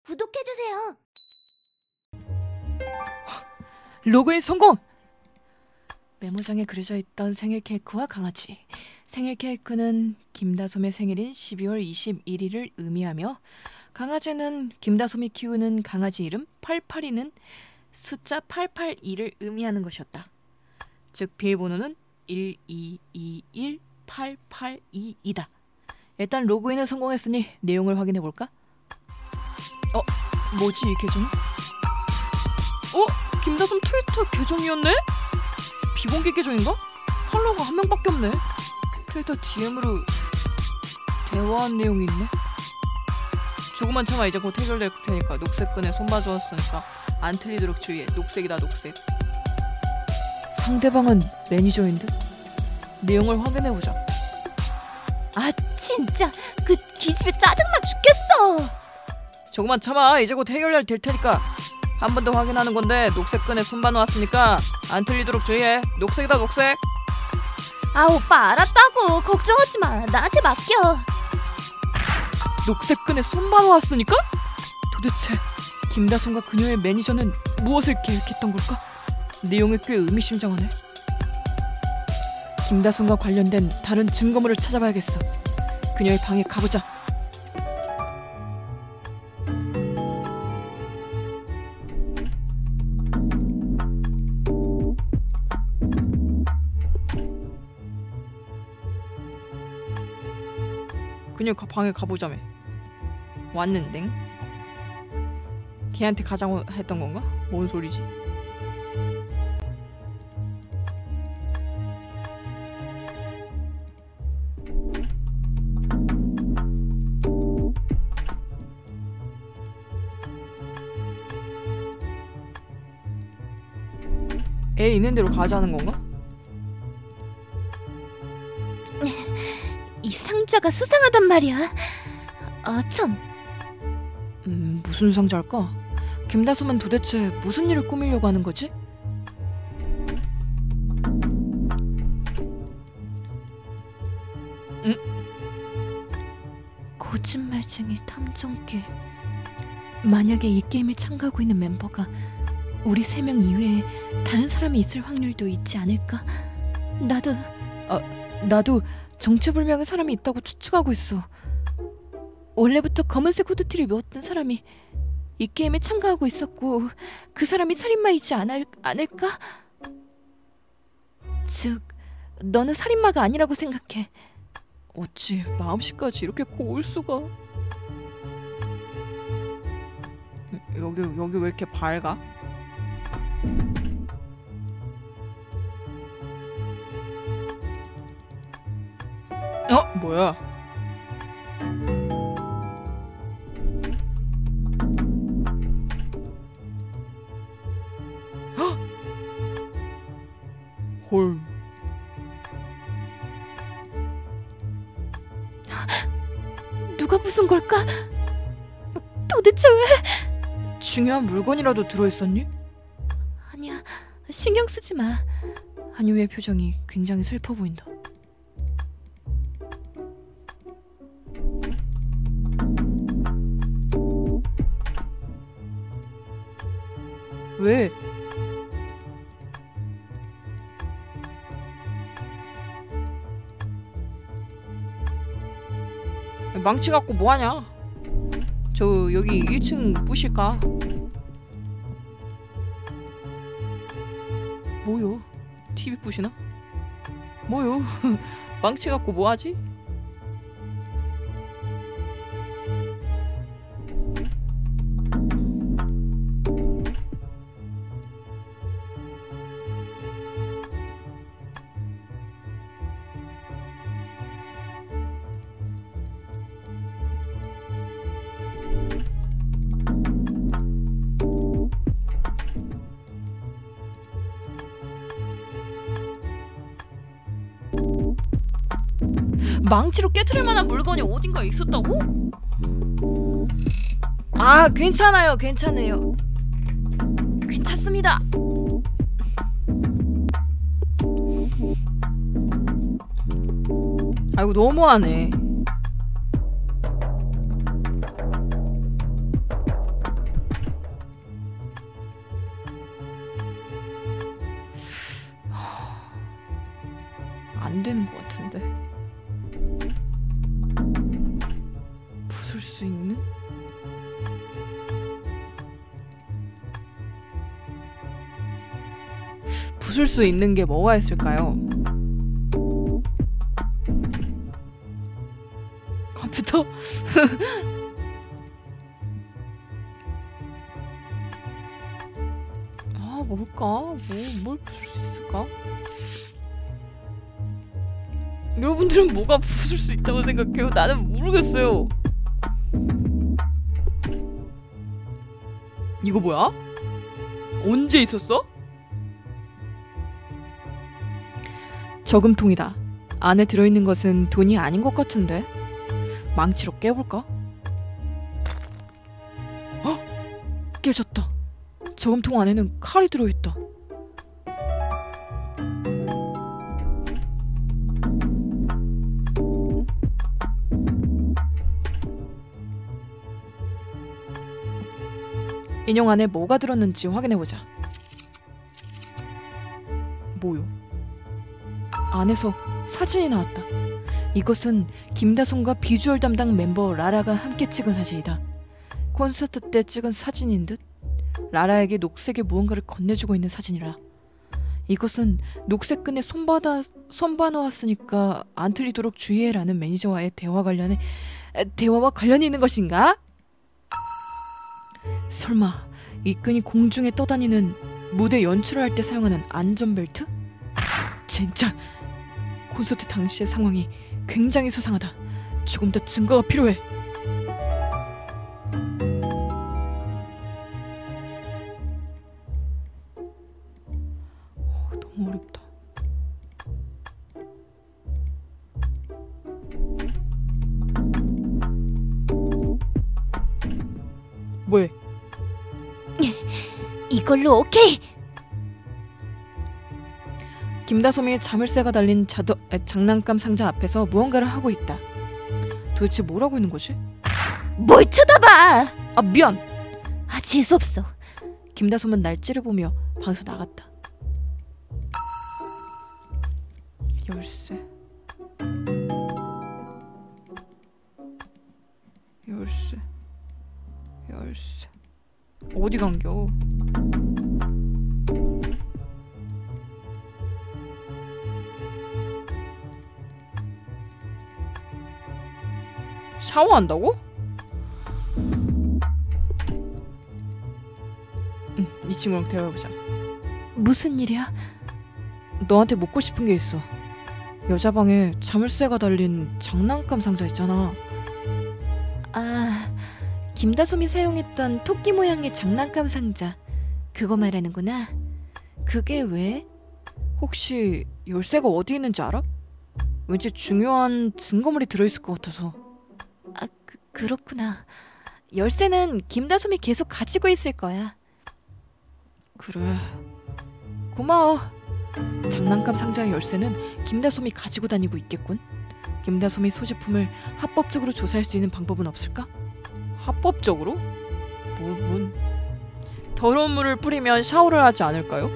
구독해주세요. 로그인 성공! 메모장에 그려져 있던 생일 케이크와 강아지. 생일 케이크는 김다솜의 생일인 12월 21일을 의미하며 강아지는 김다솜이 키우는 강아지 이름 88이는 숫자 882를 의미하는 것이었다. 즉 비밀번호는 1221882이다. 일단 로그인에 성공했으니 내용을 확인해볼까? 뭐지 이 계정이? 김다솜 트위터 계정이었네? 비공개 계정인가? 팔로워가 한 명밖에 없네. 트위터 DM으로 대화한 내용이 있네. 조금만 참아, 이제 곧 해결될 테니까. 녹색끈에 손 봐주었으니까 안 틀리도록 주의해. 녹색이다, 녹색. 상대방은 매니저인 듯? 내용을 확인해보자. 아 진짜 그 기집애 짜증나 죽겠어. 조금만 참아, 이제 곧 해결될 테니까. 한 번 더 확인하는 건데 녹색끈에 손 봐놓았으니까 안 틀리도록 주의해. 녹색이다, 녹색. 아 오빠 알았다고. 걱정하지 마. 나한테 맡겨. 녹색끈에 손 봐놓았으니까? 도대체 김다솜과 그녀의 매니저는 무엇을 계획했던 걸까? 내용이 꽤 의미심장하네. 김다솜과 관련된 다른 증거물을 찾아봐야겠어. 그녀의 방에 가보자. 그녀 방에 가보자며. 왔는데? 걔한테 가자고 했던 건가? 뭔 소리지? 애 있는 대로 가자는 건가? 이 상자가 수상하단 말이야. 참. 무슨 상자일까? 김다솜은 도대체 무슨 일을 꾸미려고 하는 거지? 거짓말쟁이 탐정기. 만약에 이 게임에 참가하고 있는 멤버가 우리 3명 이외에 다른 사람이 있을 확률도 있지 않을까? 나도 정체불명의 사람이 있다고 추측하고 있어. 원래부터 검은색 후드티를 입었던 사람이 이 게임에 참가하고 있었고 그 사람이 살인마이지 않을까? 즉, 너는 살인마가 아니라고 생각해. 어찌 마음씨까지 이렇게 고울 수가? 여기 왜 이렇게 밝아? 뭐야? 헐. 누가 부순 걸까? 도대체 왜? 중요한 물건이라도 들어있었니? 아니야, 신경 쓰지 마. 한유의 표정이 굉장히 슬퍼 보인다. 왜? 망치 갖고 뭐하냐? 저 여기 1층 부실까? 뭐요? TV 부시나? 뭐요? 망치 갖고 뭐하지? 망치로 깨트릴 만한 물건이 어딘가에 있었다고? 아, 괜찮아요. 괜찮습니다. 아이고 너무하네. 텐데. 부술 수 있는? 부술 수 있는 게 뭐가 있을까요? 컴퓨터? 아, 뭘까? 뭘 부술 수 있을까? 여러분들은 뭐가 부술 수 있다고 생각해요? 나는 모르겠어요. 이거 뭐야? 언제 있었어? 저금통이다. 안에 들어있는 것은 돈이 아닌 것 같은데? 망치로 깨볼까? 헉! 깨졌다. 저금통 안에는 칼이 들어있다. 인형 안에 뭐가 들었는지 확인해보자. 뭐요? 안에서 사진이 나왔다. 이것은 김다솜과 비주얼 담당 멤버 라라가 함께 찍은 사진이다. 콘서트 때 찍은 사진인 듯? 라라에게 녹색의 무언가를 건네주고 있는 사진이라. 이것은 녹색 끈에 손봐놓았으니까 안 틀리도록 주의해라는 매니저와의 대화와 관련이 있는 것인가? 설마 이 끈이 공중에 떠다니는 무대 연출을 할 때 사용하는 안전벨트? 진짜 콘서트 당시의 상황이 굉장히 수상하다. 조금 더 증거가 필요해. 너무 어렵다. 뭐해? 이걸로 오케이! 김다솜이 자물쇠가 달린 장난감 상자 앞에서 무언가를 하고 있다. 도대체 뭘 하고 있는 거지? 뭘 쳐다봐! 아, 미안! 아, 재수없어. 김다솜은 날 찌르보며 방에서 나갔다. 열쇠. 어디 간겨? 샤워한다고? 이 친구랑 대화해보자. 무슨 일이야? 너한테 묻고 싶은 게 있어. 여자 방에 자물쇠가 달린 장난감 상자 있잖아. 아, 김다솜이 사용했던 토끼 모양의 장난감 상자. 그거 말하는구나. 그게 왜? 혹시 열쇠가 어디 있는지 알아? 왠지 중요한 증거물이 들어있을 것 같아서. 아, 그렇구나. 열쇠는 김다솜이 계속 가지고 있을 거야. 그래. 고마워. 장난감 상자의 열쇠는 김다솜이 가지고 다니고 있겠군. 김다솜이 소지품을 합법적으로 조사할 수 있는 방법은 없을까? 합법적으로? 뭔? 더러운 물을 뿌리면 샤워를 하지 않을까요?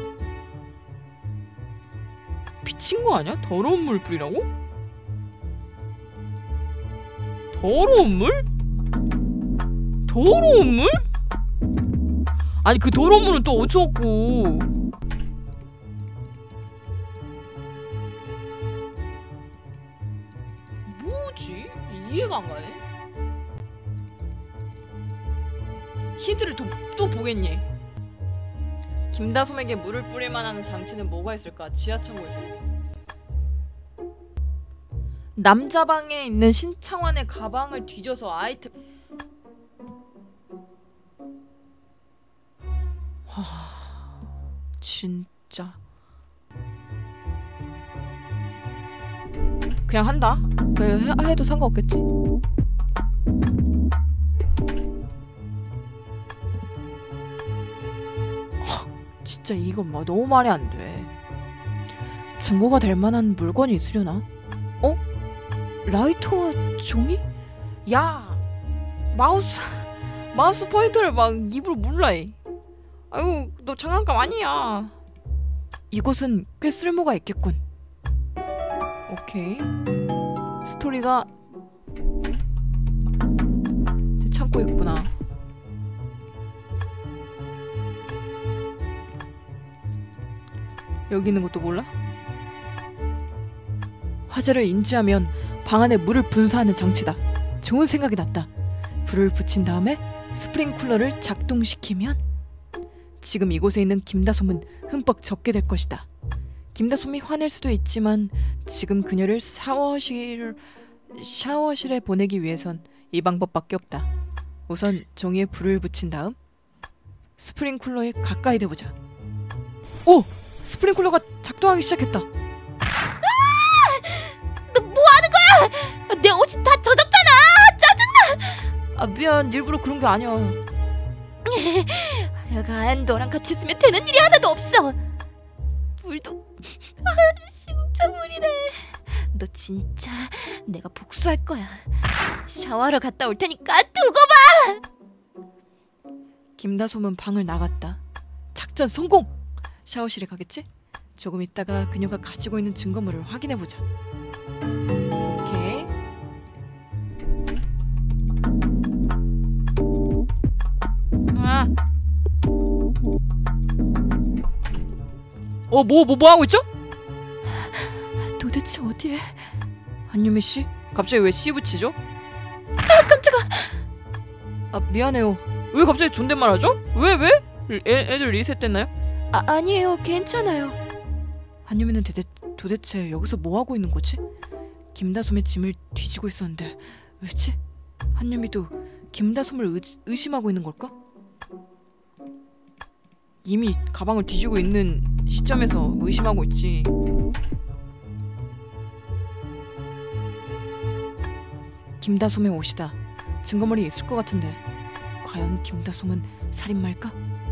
미친 거 아니야? 더러운 물 뿌리라고? 더러운 물? 더러운 물? 아니 그 더러운 물은 또 어디서 왔고? 뭐지? 이해가 안 가네. 힌트를 또 보겠니? 김다솜에게 물을 뿌릴 만한 장치는 뭐가 있을까? 지하창고에서. 남자 방에 있는 신창환의 가방을 뒤져서 아이템. 진짜 그냥 한다. 해도 상관없겠지. 진짜 이건 뭐 너무 말이 안 돼. 증거가 될 만한 물건이 있으려나? 어? 라이터와 종이? 야! 마우스 포인터를 막 입으로 물라 해. 아이고 너 장난감 아니야. 이곳은 꽤 쓸모가 있겠군. 오케이. 스토리가 제 창고에 있구나. 여기 있는 것도 몰라? 화재를 인지하면 방 안에 물을 분사하는 장치다. 좋은 생각이 났다. 불을 붙인 다음에 스프링쿨러를 작동시키면 지금 이곳에 있는 김다솜은 흠뻑 젖게 될 것이다. 김다솜이 화낼 수도 있지만 지금 그녀를 샤워실에 보내기 위해선 이 방법밖에 없다. 우선 종이에 불을 붙인 다음 스프링쿨러에 가까이 대보자. 오! 스프링쿨러가 작동하기 시작했다. 너 뭐 하는 거야? 내 옷이 다 젖었잖아. 짜증나. 미안. 일부러 그런 게 아니야. 하여간 너랑 같이 있으면 되는 일이 하나도 없어. 물도 진짜 물이네. 너 진짜 내가 복수할 거야. 샤워하러 갔다 올 테니까 두고 봐. 김다솜은 방을 나갔다. 작전 성공! 샤워실에 가겠지? 조금 있다가 그녀가 가지고 있는 증거물을 확인해보자. 오케이. 뭐 하고 있죠? 도대체 어디에? 한유미 씨? 갑자기 왜 씨 붙이죠? 깜짝아. 미안해요. 왜 갑자기 존댓말 하죠? 왜? 애들 리셋됐나요? 아니에요. 괜찮아요. 한유미는 도대체 여기서 뭐 하고 있는 거지? 김다솜의 짐을 뒤지고 있었는데 왜지? 한유미도 김다솜을 의심하고 있는 걸까? 이미 가방을 뒤지고 있는 시점에서 의심하고 있지. 김다솜의 옷이다. 증거물이 있을 것 같은데 과연 김다솜은 살인마일까?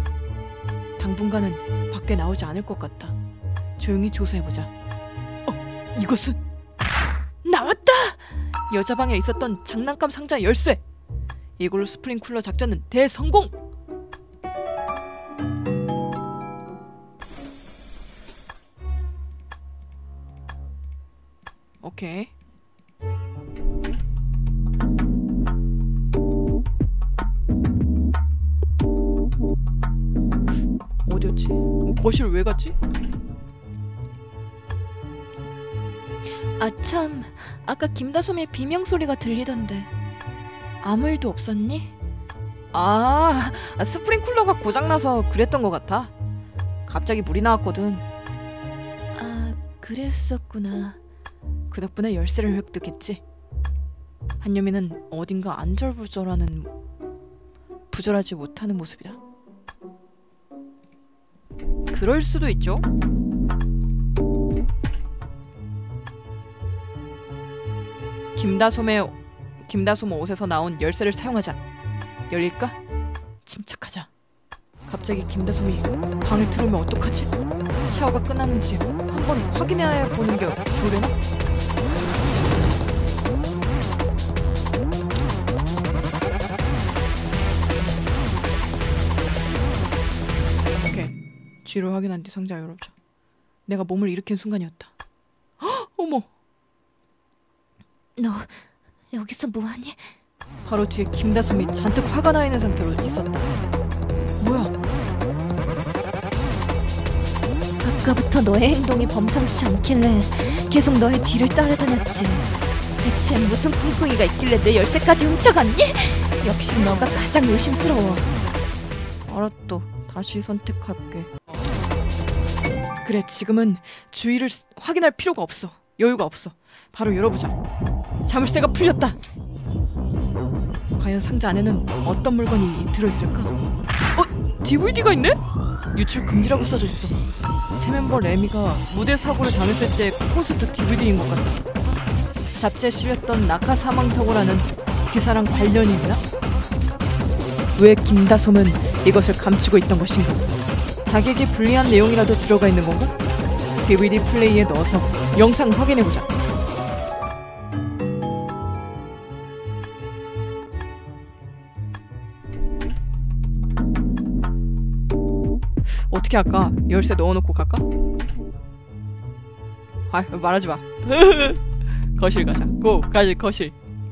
당분간은 밖에 나오지 않을 것 같다. 조용히 조사해보자. 이것은 나왔다! 여자 방에 있었던 장난감 상자 열쇠! 이걸로 스프링쿨러 작전은 대성공! 오케이. 어디였지? 거실 왜 갔지? 아참, 아까 김다솜의 비명소리가 들리던데 아무 일도 없었니? 스프링쿨러가 고장나서 그랬던 것 같아. 갑자기 물이 나왔거든. 그랬었구나. 그 덕분에 열쇠를 획득했지. 한유미는 어딘가 부절하지 못하는 모습이다. 그럴 수도 있죠. 김다솜 옷에서 나온 열쇠를 사용하자. 열릴까? 침착하자. 갑자기 김다솜이 방에 들어오면 어떡하지? 샤워가 끝나는지 한번 확인해 보는 게 좋으려나? 오케이. 뒤로 확인한 뒤 상자 열어보자. 내가 몸을 일으킨 순간이었다. 헉, 어머! 너 여기서 뭐하니? 바로 뒤에 김다솜이 잔뜩 화가 나 있는 상태로 있었다. 뭐야? 아까부터 너의 행동이 범상치 않길래 계속 너의 뒤를 따라다녔지. 대체 무슨 꿍꿍이가 있길래 내 열쇠까지 훔쳐갔니? 역시 너가 가장 의심스러워. 알았어. 다시 선택할게. 그래, 지금은 주위를 확인할 필요가 없어. 여유가 없어. 바로 열어보자. 자물쇠가 풀렸다. 과연 상자 안에는 어떤 물건이 들어있을까? DVD가 있네? 유출 금지라고 써져 있어. 새 멤버 레미가 무대 사고를 당했을 때 콘서트 DVD인 것 같다. 잡지에 실렸던 낙하 사망 사고라는 기사랑 관련이 있나? 왜 김다솜은 이것을 감추고 있던 것인가? 자기에게 불리한 내용이라도 들어가 있는 건가? DVD 플레이에 넣어서 영상 확인해보자. 어떻게 할까? 열쇠 넣어놓고 갈까? 아 말하지 마. 거실 가자. 고 가지 거실.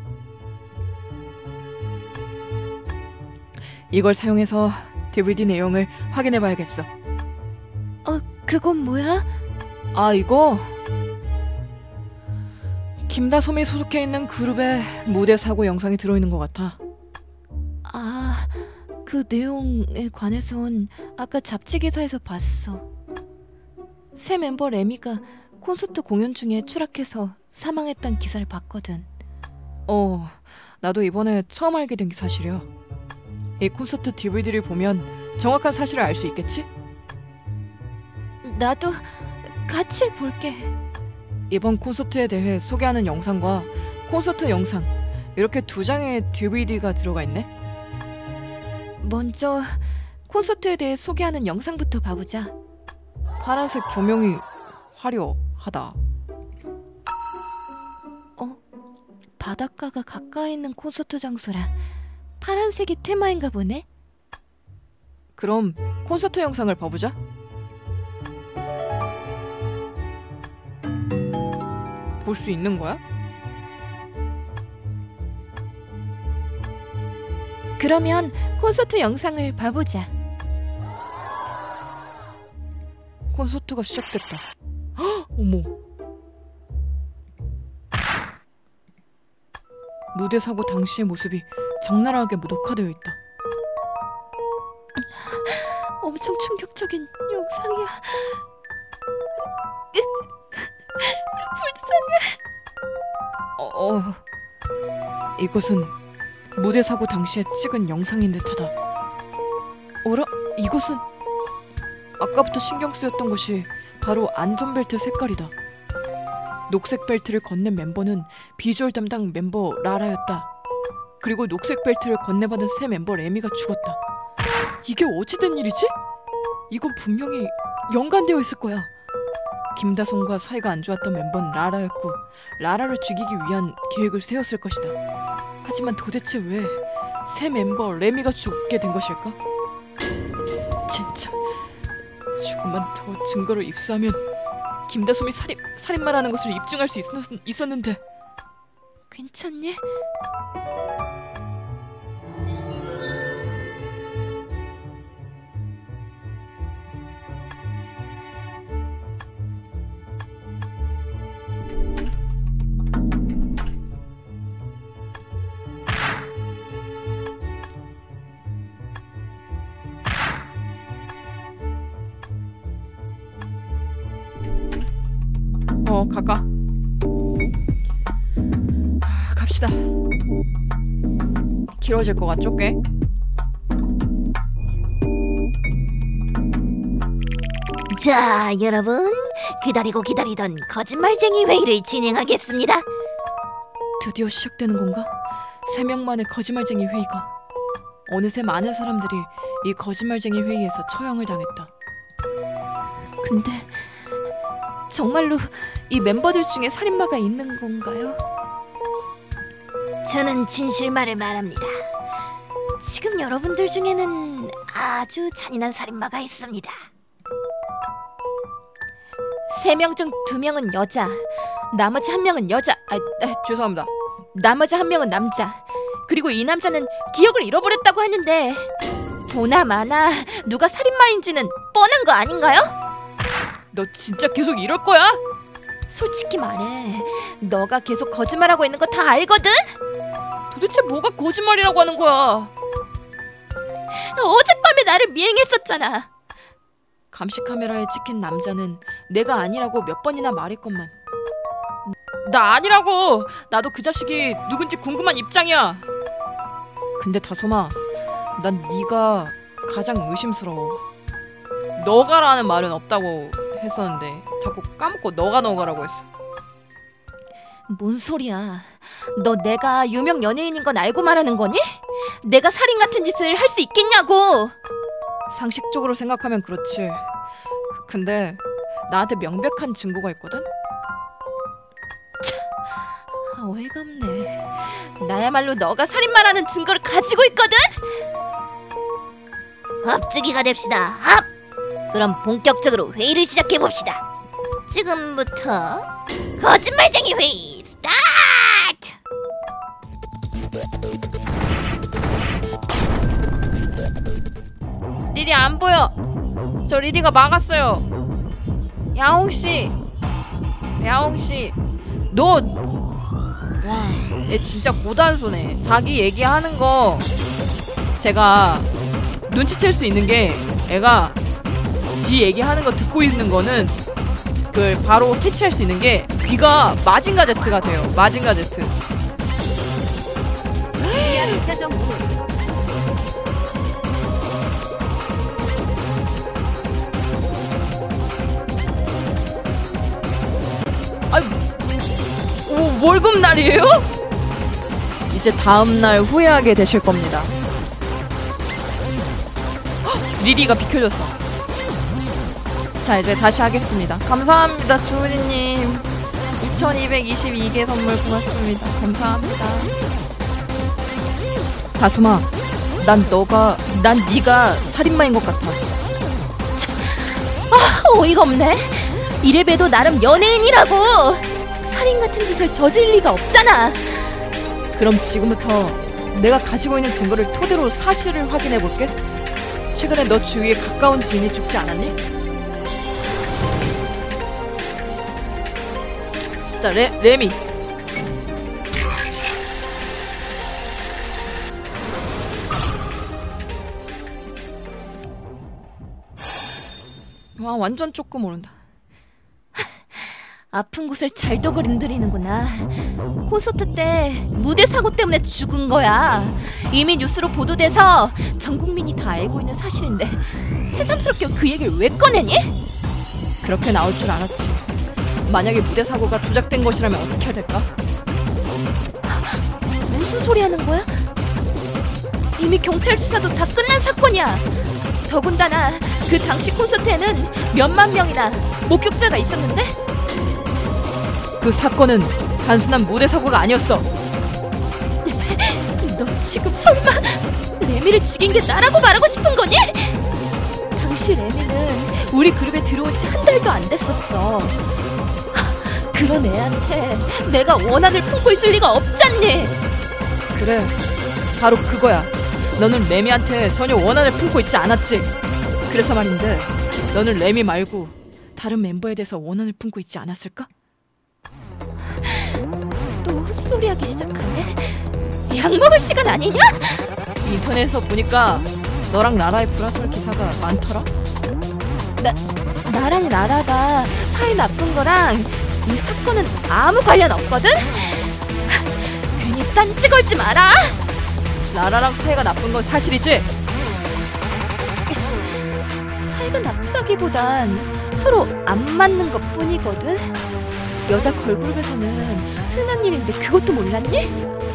이걸 사용해서 DVD 내용을 확인해봐야겠어. 그건 뭐야? 아 이거 김다솜이 소속해 있는 그룹의 무대 사고 영상이 들어있는 것 같아. 아, 그 내용에 관해선 아까 잡지 기사에서 봤어. 새 멤버 레미가 콘서트 공연 중에 추락해서 사망했단 기사를 봤거든. 나도 이번에 처음 알게 된 게 사실이야. 이 콘서트 DVD를 보면 정확한 사실을 알 수 있겠지? 나도 같이 볼게. 이번 콘서트에 대해 소개하는 영상과 콘서트 영상 이렇게 두 장의 DVD가 들어가 있네. 먼저 콘서트에 대해 소개하는 영상부터 봐보자. 파란색 조명이 화려하다. 바닷가가 가까이 있는 콘서트 장소라 파란색이 테마인가 보네. 그럼 콘서트 영상을 봐보자. 볼 수 있는 거야? 그러면 콘서트 영상을 봐보자. 콘서트가 시작됐다. 헉, 어머. 무대 사고 당시의 모습이 적나라하게 녹화되어 있다. 엄청 충격적인 영상이야. 불쌍해. 이것은 무대 사고 당시에 찍은 영상인 듯하다. 어라? 이것은 아까부터 신경 쓰였던 것이 바로 안전벨트 색깔이다. 녹색 벨트를 건넨 멤버는 비주얼 담당 멤버 라라였다. 그리고 녹색 벨트를 건네받은 새 멤버 레미가 죽었다. 이게 어찌된 일이지? 이건 분명히 연관되어 있을 거야. 김다솜과 사이가 안 좋았던 멤버는 라라였고 라라를 죽이기 위한 계획을 세웠을 것이다. 하지만 도대체 왜 새 멤버 레미가 죽게 된 것일까? 진짜 조금만 더 증거를 입수하면 김다솜이 살인마라는 것을 입증할 수 있었는데. 괜찮니? 갈까? 갑시다. 길어질 것 같죠, 꽤? 자, 여러분, 기다리고 기다리던 거짓말쟁이 회의를 진행하겠습니다. 드디어 시작되는 건가? 3명만의 거짓말쟁이 회의가. 어느새 많은 사람들이 이 거짓말쟁이 회의에서 처형을 당했다. 근데 정말로 이 멤버들 중에 살인마가 있는 건가요? 저는 진실말을 말합니다. 지금 여러분들 중에는 아주 잔인한 살인마가 있습니다. 3명 중 2명은 여자, 나머지 1명은 여자. 죄송합니다. 나머지 1명은 남자. 그리고 이 남자는 기억을 잃어버렸다고 하는데 보나마나 누가 살인마인지는 뻔한 거 아닌가요? 너 진짜 계속 이럴 거야? 솔직히 말해, 너가 계속 거짓말하고 있는 거 다 알거든? 도대체 뭐가 거짓말이라고 하는 거야? 어젯밤에 나를 미행했었잖아. 감시 카메라에 찍힌 남자는 내가 아니라고 몇 번이나 말했건만. 나 아니라고! 나도 그 자식이 누군지 궁금한 입장이야. 근데 다솜아, 난 네가 가장 의심스러워. 너가라는 말은 없다고 했었는데 자꾸 까먹고 너가라고 했어. 뭔 소리야? 너 내가 유명 연예인인 건 알고 말하는 거니? 내가 살인 같은 짓을 할 수 있겠냐고. 상식적으로 생각하면 그렇지. 근데 나한테 명백한 증거가 있거든? 어이가 없네. 나야말로 너가 살인마라는 증거를 가지고 있거든? 합주기가 됩시다. 합! 그럼 본격적으로 회의를 시작해봅시다. 지금부터 거짓말쟁이 회의 스타트! 리리 안 보여. 저 리리가 막았어요. 야옹씨, 야옹씨, 너 와, 얘 진짜 고단수네. 자기 얘기하는 거 제가 눈치챌 수 있는 게 애가 지 얘기하는 거 듣고 있는 거는 그걸 바로 캐치할 수 있는 게 귀가 마징가 제트가 돼요. 마징가 제트. 리아 일차정부 아니, 오, 월급 날이에요? 이제 다음 날 후회하게 되실 겁니다. 헉, 리리가 비켜줬어. 자, 이제 다시 하겠습니다. 감사합니다, 주은이님. 2222개 선물 고맙습니다. 감사합니다. 다솜아, 난 네가 살인마인 것 같아. 어이가 없네. 이래봬도 나름 연예인이라고. 살인 같은 짓을 저질 리가 없잖아. 그럼 지금부터 내가 가지고 있는 증거를 토대로 사실을 확인해 볼게. 최근에 너 주위에 가까운 지인이 죽지 않았니? 자, 레미. 와, 완전 조금 모른다. 아픈 곳을 잘도 그린들이는구나. 콘서트 때 무대 사고 때문에 죽은 거야. 이미 뉴스로 보도돼서 전 국민이 다 알고 있는 사실인데 새삼스럽게 그 얘기를 왜 꺼내니? 그렇게 나올 줄 알았지. 만약에 무대 사고가 조작된 것이라면 어떻게 해야 될까? 무슨 소리 하는 거야? 이미 경찰 수사도 다 끝난 사건이야. 더군다나 그 당시 콘서트에는 몇만 명이나 목격자가 있었는데 그 사건은 단순한 무대 사고가 아니었어. 너 지금 설마 레미를 죽인 게 나라고 말하고 싶은 거니? 당시 레미는 우리 그룹에 들어온 지 한 달도 안 됐었어. 그런 애한테 내가 원한을 품고 있을 리가 없잖니. 그래, 바로 그거야. 너는 레미한테 전혀 원한을 품고 있지 않았지. 그래서 말인데 너는 레미 말고 다른 멤버에 대해서 원한을 품고 있지 않았을까? 또 헛소리하기 시작하네. 약 먹을 시간 아니냐? 인터넷에서 보니까 너랑 라라의 불화설 기사가 많더라. 나랑 라라가 사이 나쁜 거랑 이 사건은 아무 관련 없거든? 괜히 딴지 걸지 마라. 라라랑 사이가 나쁜 건 사실이지? 사이가 나쁘다기보단 서로 안 맞는 것 뿐이거든. 여자 걸그룹에서는 흔한 일인데 그것도 몰랐니?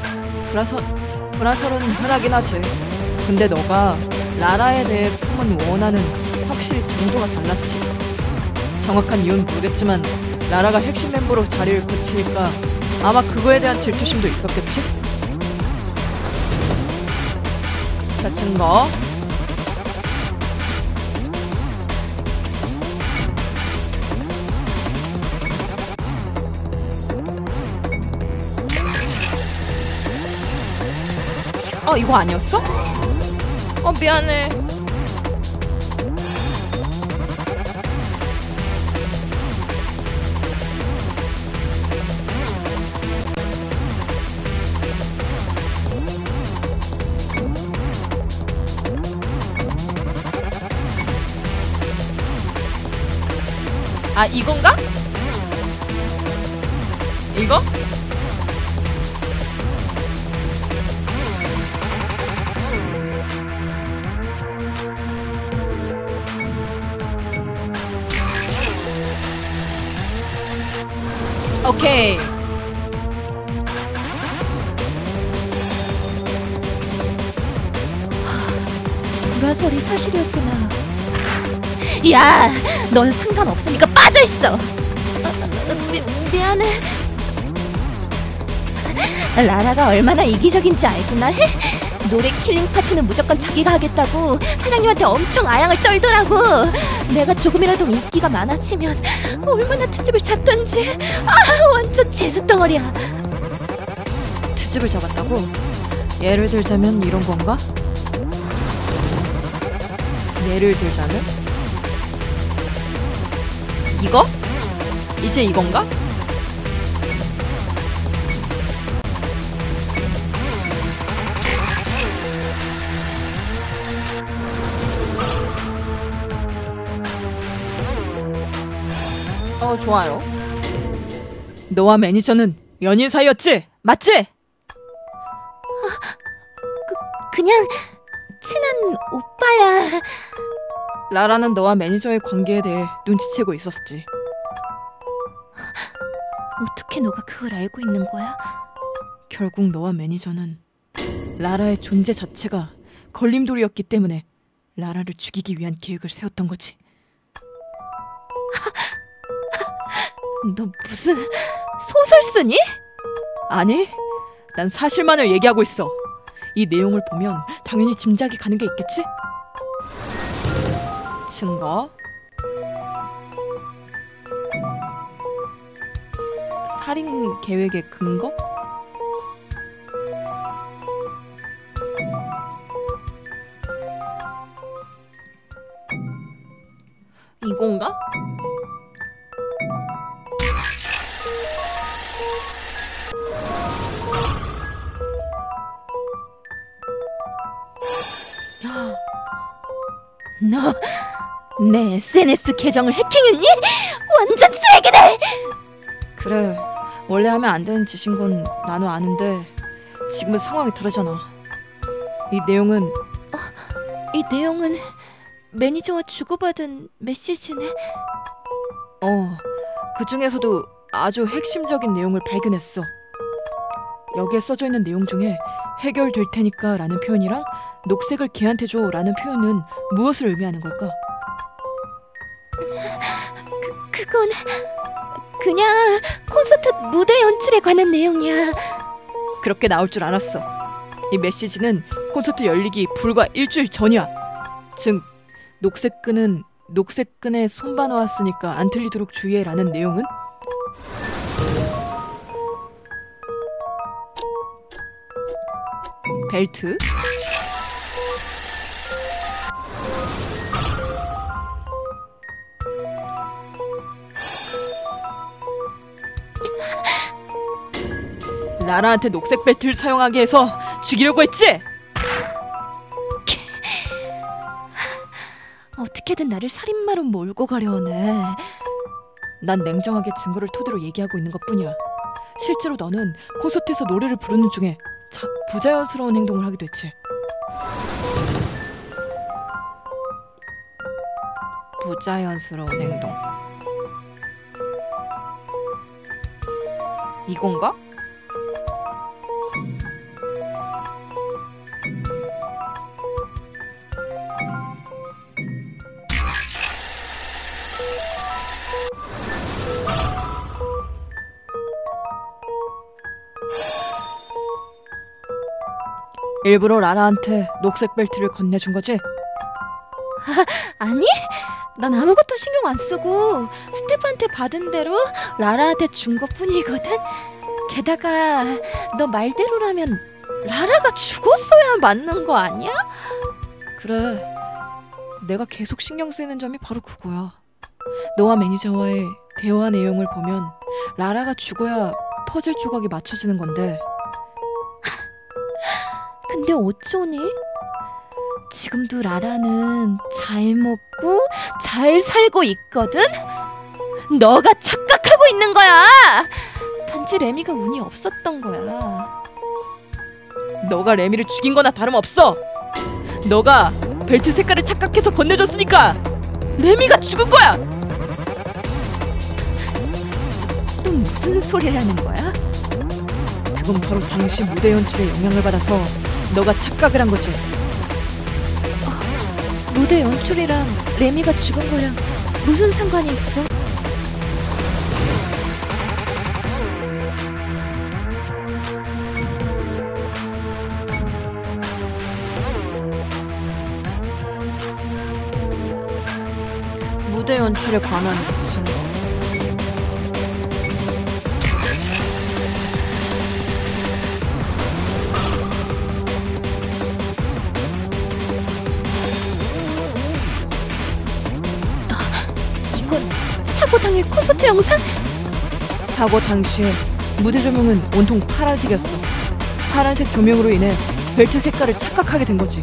불화설은 흔하긴 하지. 근데 너가 라라에 대해 품은 원한은 확실히 정도가 달랐지. 정확한 이유는 모르겠지만 라라가 핵심 멤버로 자리를 굳히니까 아마 그거에 대한 질투심도 있었겠지? 자, 증거. 이거 아니었어? 미안해. 이건가? 이거? 오케이. 불화설이 사실이었구나. 야, 넌 상관없으니까 빠져있어. 미안해. 라라가 얼마나 이기적인지 알구나 해? 노래 킬링 파트는 무조건 자기가 하겠다고 사장님한테 엄청 아양을 떨더라고. 내가 조금이라도 인기가 많아지면 얼마나 트집을 잡던지. 완전 재수덩어리야. 트집을 잡았다고? 예를 들자면 이런 건가? 예를 들자면? 이거? 이제 이건가? 좋아요. 너와 매니저는 연인 사이였지? 맞지? 그냥 친한 오빠야. 라라는 너와 매니저의 관계에 대해 눈치채고 있었지. 어떻게 너가 그걸 알고 있는 거야? 결국 너와 매니저는 라라의 존재 자체가 걸림돌이었기 때문에 라라를 죽이기 위한 계획을 세웠던 거지. 너 무슨 소설 쓰니? 아니, 난 사실만을 얘기하고 있어. 이 내용을 보면 당연히 짐작이 가는 게 있겠지? 증거? 살인 계획의 근거? 이건가? 너 내 SNS 계정을 해킹했니? 완전 쓰레기네! 그래, 원래 하면 안 되는 짓인 건 나도 아는데 지금은 상황이 다르잖아. 이 내용은 매니저와 주고받은 메시지네. 그 중에서도 아주 핵심적인 내용을 발견했어. 여기에 써져 있는 내용 중에 해결될 테니까 라는 표현이랑 녹색을 걔한테 줘 라는 표현은 무엇을 의미하는 걸까? 그건 그냥 콘서트 무대 연출에 관한 내용이야. 그렇게 나올 줄 알았어. 이 메시지는 콘서트 열리기 불과 일주일 전이야. 즉 녹색 끈에 손봐 놓았으니까 안 틀리도록 주의해 라는 내용은 벨트? 라라한테 녹색 벨트를 사용하게 해서 죽이려고 했지? 어떻게든 나를 살인마로 몰고 가려네. 난 냉정하게 증거를 토대로 얘기하고 있는 것뿐이야. 실제로 너는 콘서트에서 노래를 부르는 중에 부자연스러운 행동을 하기도 했지. 부자연스러운 행동. 이건가? 일부러 라라한테 녹색 벨트를 건네준 거지? 아니? 난 아무것도 신경 안 쓰고 스태프한테 받은 대로 라라한테 준 것뿐이거든. 게다가 너 말대로라면 라라가 죽었어야 맞는 거 아니야? 그래, 내가 계속 신경 쓰이는 점이 바로 그거야. 너와 매니저와의 대화 내용을 보면 라라가 죽어야 퍼즐 조각이 맞춰지는 건데. 근데 어쩌니? 지금도 라라는 잘 먹고 잘 살고 있거든? 너가 착각하고 있는 거야! 단지 레미가 운이 없었던 거야. 너가 레미를 죽인 거나 다름없어! 너가 벨트 색깔을 착각해서 건네줬으니까 레미가 죽은 거야! 또 무슨 소리를 하는 거야? 그건 바로 당시 무대 연출에 영향을 받아서 너가 착각을 한 거지. 무대 연출이랑 레미가 죽은 거랑 무슨 상관이 있어? 무대 연출에 관한 증거. 이건 사고 당일 콘서트 영상? 사고 당시에 무대 조명은 온통 파란색이었어. 파란색 조명으로 인해 벨트 색깔을 착각하게 된 거지.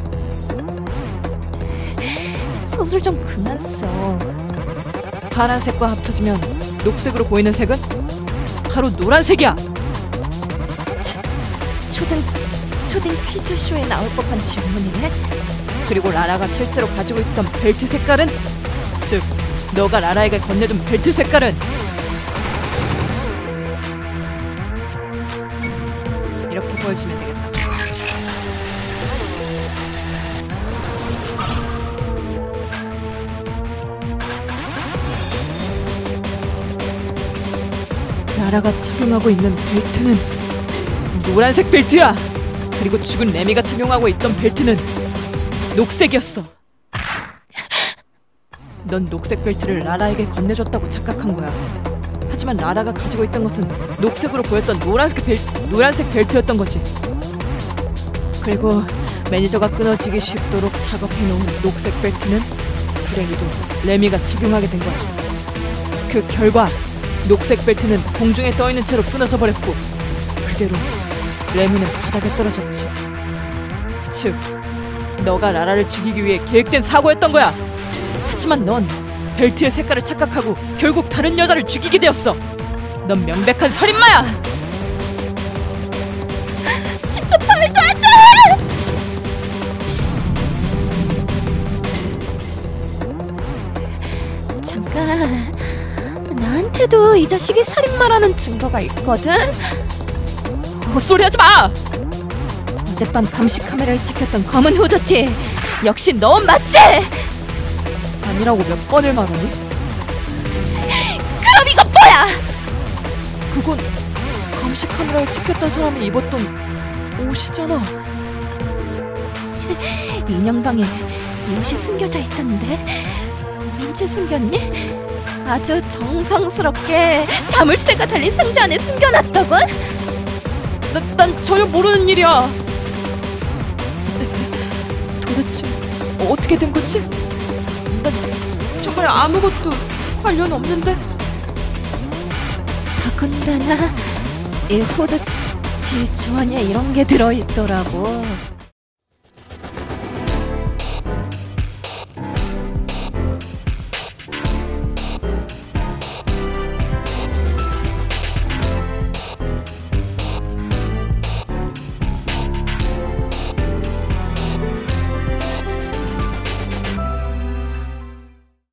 소설 좀 그만 써. 파란색과 합쳐지면 녹색으로 보이는 색은 바로 노란색이야. 초딩 퀴즈쇼에 나올 법한 질문이네. 그리고 라라가 실제로 가지고 있던 벨트 색깔은, 즉 너가 라라에게 건네준 벨트 색깔은 이렇게 보여주면 되겠다. 라라가 착용하고 있는 벨트는 노란색 벨트야. 그리고 죽은 레미가 착용하고 있던 벨트는 녹색이었어. 넌 녹색 벨트를 라라에게 건네줬다고 착각한 거야. 하지만 라라가 가지고 있던 것은 녹색으로 보였던 노란색 벨트였던 거지. 그리고 매니저가 끊어지기 쉽도록 작업해놓은 녹색 벨트는 불행히도 레미가 착용하게 된 거야. 그 결과 녹색 벨트는 공중에 떠있는 채로 끊어져 버렸고, 그대로 레미는 바닥에 떨어졌지. 즉, 너가 라라를 죽이기 위해 계획된 사고였던 거야. 하지만 넌 벨트의 색깔을 착각하고 결국 다른 여자를 죽이게 되었어. 넌 명백한 살인마야. 진짜 말도 안 돼! 잠깐, 나한테도 이 자식이 살인마라는 증거가 있거든? 헛소리하지 마! 어젯밤 감시 카메라를 지켰던 검은 후드티, 역시 너 맞지? 아니라고 몇 번을 말하니? 그럼 이건 뭐야? 그건 감시 카메라에 찍혔던 사람이 입었던 옷이잖아. 인형방에 이 옷이 숨겨져 있던데 언제 숨겼니? 아주 정성스럽게 자물쇠가 달린 상자 안에 숨겨놨더군? 난 전혀 모르는 일이야. 도대체 어떻게 된 거지? 난 정말 아무것도 관련 없는데. 더군다나 이 후드티 주머니에 이런 게 들어있더라고.